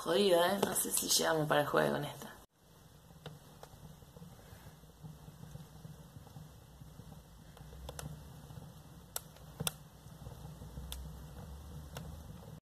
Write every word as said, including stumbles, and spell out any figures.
jodido, ¿eh? No sé si llegamos para el juego con esta.